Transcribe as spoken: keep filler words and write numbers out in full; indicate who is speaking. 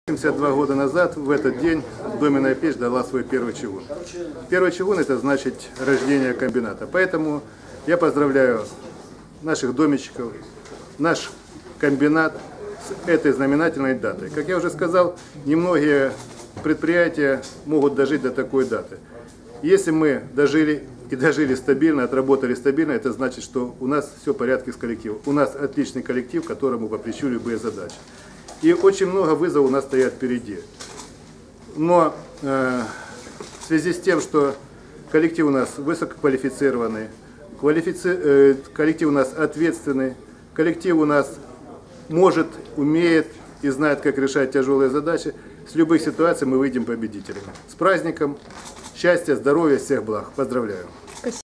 Speaker 1: семьдесят два года назад в этот день доменная печь дала свой первый чугун. Первый чугун — это значит рождение комбината. Поэтому я поздравляю наших доменщиков, наш комбинат с этой знаменательной датой. Как я уже сказал, немногие предприятия могут дожить до такой даты. Если мы дожили и дожили стабильно, отработали стабильно, это значит, что у нас все в порядке с коллективом. У нас отличный коллектив, которому по плечу любые задачи. И очень много вызовов у нас стоят впереди. Но э, в связи с тем, что коллектив у нас высококвалифицированный, квалифици... э, коллектив у нас ответственный, коллектив у нас может, умеет и знает, как решать тяжелые задачи, с любых ситуаций мы выйдем победителями. С праздником! Счастья, здоровья, всех благ! Поздравляю!